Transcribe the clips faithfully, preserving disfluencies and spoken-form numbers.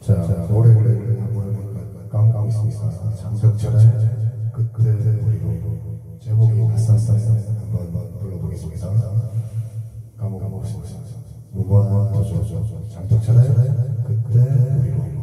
자, 노래를 한번 까먹고 있습니다. 장덕철의 그때 우리로 제목이 낯선싸 한번 불러보겠습니다. 까먹고 있습니다. 무거운 도조 장덕철의 그때 우리로.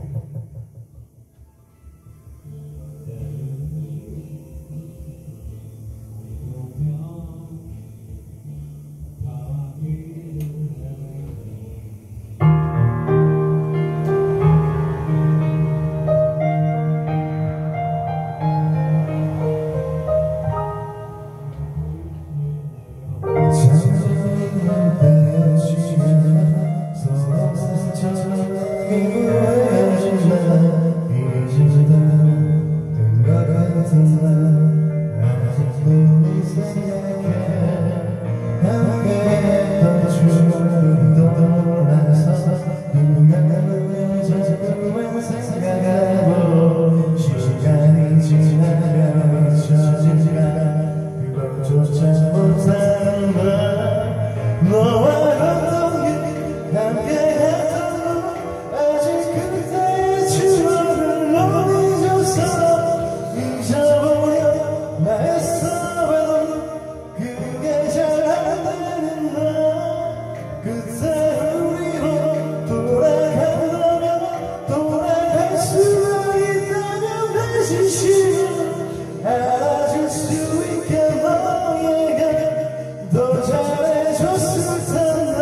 알아줄 수 있게 너에게 더 잘해줬을 텐데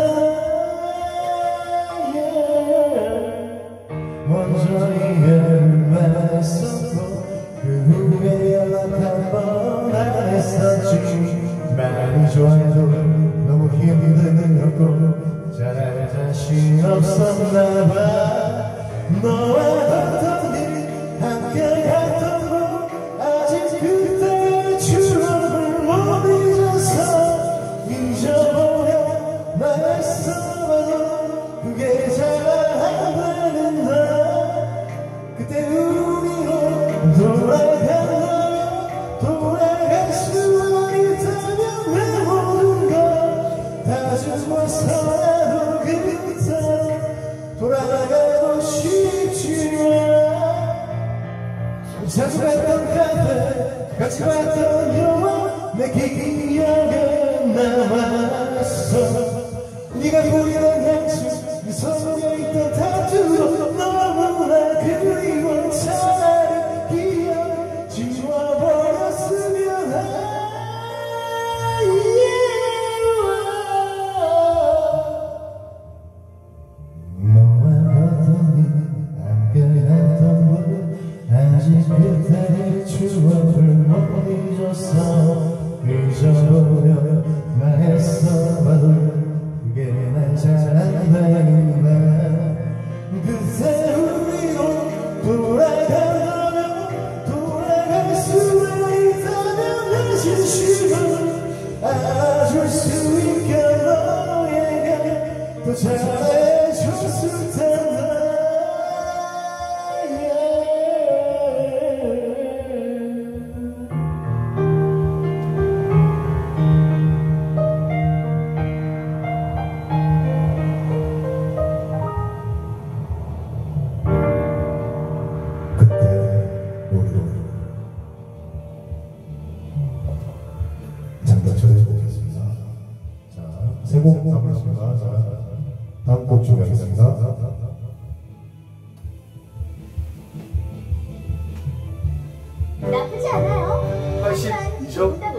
먼저 이해를 말했었고 그 후에 연락 한 번 안 했었지 많이 좋아해도 너무 힘들었고 잘할 자신 없었나 봐 너와 어떤 일 함께 했던 거 아직 그때의 추억을 못 잊어서 잊어버려 말했어봐도 그게 잘 안 되는데 그때 우리로 돌아간다면 돌아갈 수 있다면 내 모든 걸다 주고서라도 그때 돌아가고 싶지만 자주 갔던 카페 같이 봤던 영화 내 기억에 남았어 네가 보이던 향수 네 손에 있던 타투도 너무나 그리워 차라리 기억 지워버렸으면 해 아직 그때의 추억을 못 잊었어 잊어보려 말했어봐도 그게 난 잘 안 되는데 그때 우리로 돌아간다면 돌아갈 수 있다면 내 진심을 알아줄 수 있게 너에게 더 잘해줬을 텐데 장덕철의 곡이었습니다. 자, 세 곡 남았습니다. 자, 다음 곡 준비하겠습니다. 나쁘지 않아요. 팔십이 점